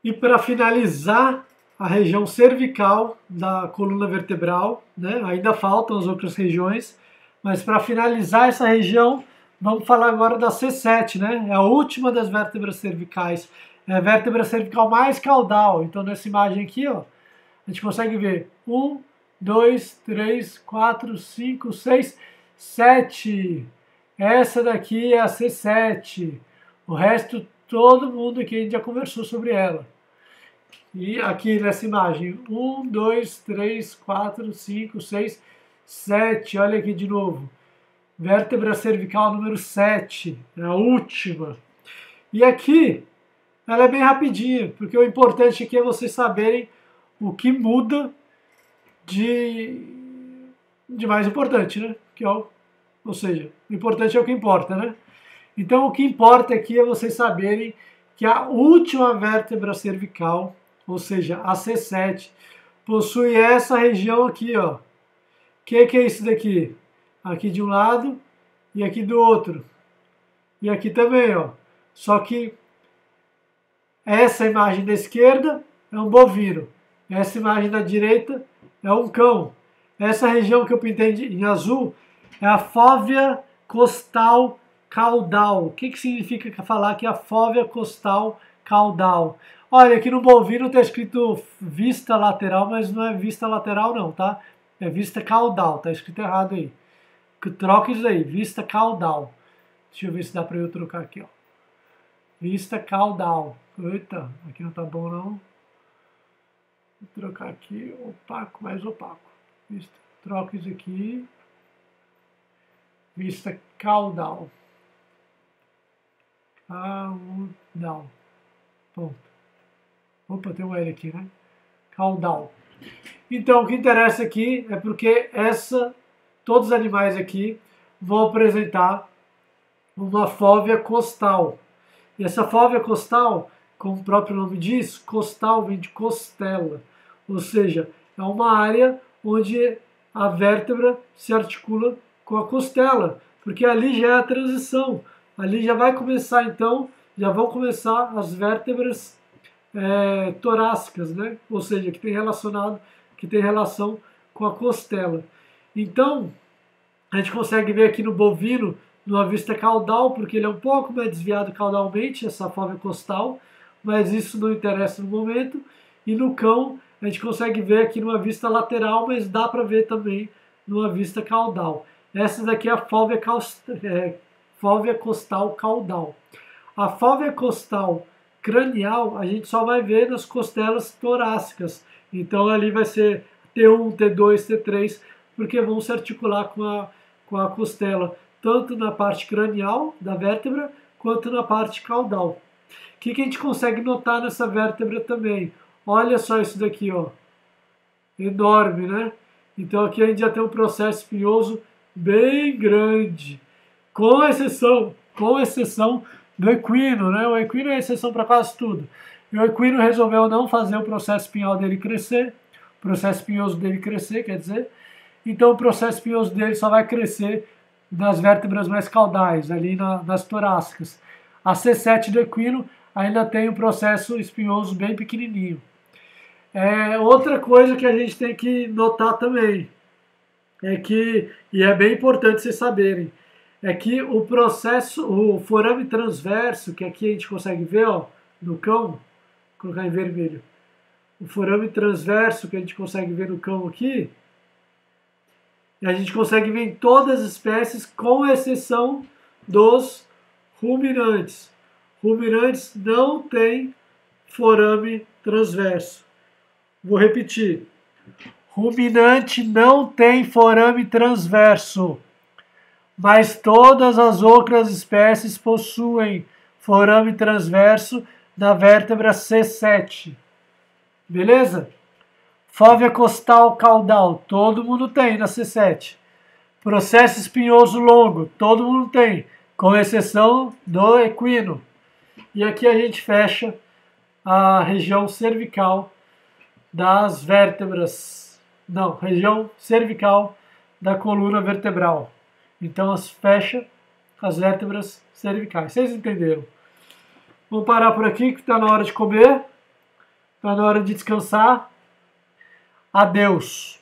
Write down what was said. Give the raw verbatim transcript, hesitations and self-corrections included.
E para finalizar a região cervical da coluna vertebral, né? Ainda faltam as outras regiões, mas para finalizar essa região, vamos falar agora da C sete, né? É a última das vértebras cervicais, é a vértebra cervical mais caudal. Então nessa imagem aqui, ó, a gente consegue ver um, dois, três, quatro, cinco, seis, sete. Essa daqui é a C sete. O resto, todo mundo aqui a gente já conversou sobre ela. E aqui nessa imagem, um, dois, três, quatro, cinco, seis, sete. Olha aqui de novo. Vértebra cervical número sete, é a última. E aqui, ela é bem rapidinha, porque o importante aqui é vocês saberem o que muda de, de mais importante, né? Que é o, ou seja, o importante é o que importa, né? Então, o que importa aqui é vocês saberem que a última vértebra cervical, ou seja, a C sete, possui essa região aqui, ó. O que, que é isso daqui? Aqui de um lado e aqui do outro. E aqui também, ó. Só que essa imagem da esquerda é um bovino. Essa imagem da direita é um cão. Essa região que eu pintei em azul é a fóvea costal caudal. O que, que significa falar que é a fóvea costal caudal? Olha, aqui no bovino está escrito vista lateral, mas não é vista lateral não, tá? É vista caudal, tá escrito errado aí. Troca isso aí, vista caudal. Deixa eu ver se dá para eu trocar aqui, ó. Vista caudal. Eita, aqui não tá bom não. Vou trocar aqui, opaco, mais opaco. Vista. Troca isso aqui. Vista caudal. Caudal. Ponto. Opa, tem um L aqui, né? Caudal. Então, o que interessa aqui é porque essa, todos os animais aqui vão apresentar uma fóvea costal. E essa fóvea costal, como o próprio nome diz, costal vem de costela. Ou seja, é uma área onde a vértebra se articula com a costela, porque ali já é a transição. Ali já vai começar, então, já vão começar as vértebras é, torácicas, né? Ou seja, que tem relacionado, que tem relação com a costela. Então, a gente consegue ver aqui no bovino, numa vista caudal, porque ele é um pouco mais desviado caudalmente, essa fóvea costal, mas isso não interessa no momento. E no cão, a gente consegue ver aqui numa vista lateral, mas dá para ver também numa vista caudal. Essa daqui é a fóvea, é, fóvea costal caudal. A fóvea costal cranial, a gente só vai ver nas costelas torácicas. Então ali vai ser T um, T dois, T três, porque vão se articular com a, com a costela, tanto na parte cranial da vértebra, quanto na parte caudal. O que, que a gente consegue notar nessa vértebra também? Olha só isso daqui, ó. Enorme, né? Então aqui a gente já tem um processo espinhoso bem grande, com exceção, com exceção do equino, né? O equino é exceção para quase tudo. E o equino resolveu não fazer o processo espinhal dele crescer, o processo espinhoso dele crescer, quer dizer, então o processo espinhoso dele só vai crescer das vértebras mais caudais, ali na, nas torácicas. A C sete do equino ainda tem um processo espinhoso bem pequenininho. É, outra coisa que a gente tem que notar também, é que, e é bem importante vocês saberem, é que o processo, o forame transverso, que aqui a gente consegue ver, ó, no cão, vou colocar em vermelho, o forame transverso que a gente consegue ver no cão aqui, a gente consegue ver em todas as espécies, com exceção dos ruminantes. Ruminantes não têm forame transverso. Vou repetir. Ruminante não tem forame transverso, mas todas as outras espécies possuem forame transverso na vértebra C sete. Beleza? Fóvea costal caudal, todo mundo tem na C sete. Processo espinhoso longo, todo mundo tem, com exceção do equino. E aqui a gente fecha a região cervical das vértebras, não, região cervical da coluna vertebral. Então as fecha as vértebras cervicais. Vocês entenderam? Vamos parar por aqui que está na hora de comer. Está na hora de descansar. Adeus.